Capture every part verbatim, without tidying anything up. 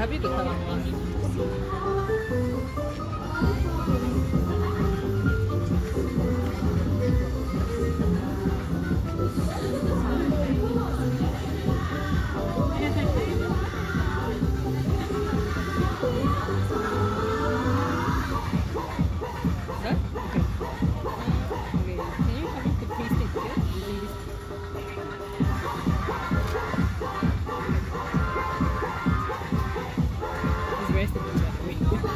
happy to come. Done? Okay. Okay. Can you help me to paste it here? Using this. It's very simple, by the way.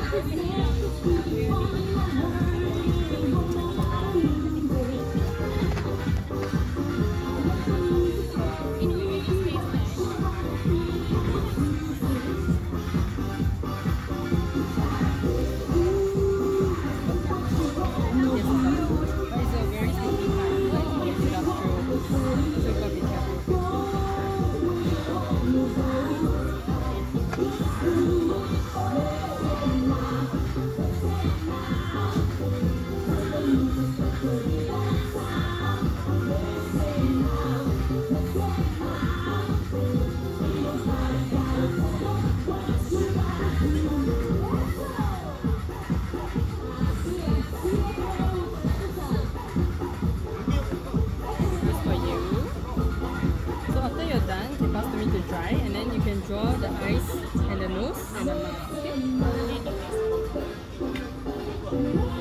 To dry, and then you can draw the eyes and the nose and the mouth. Okay?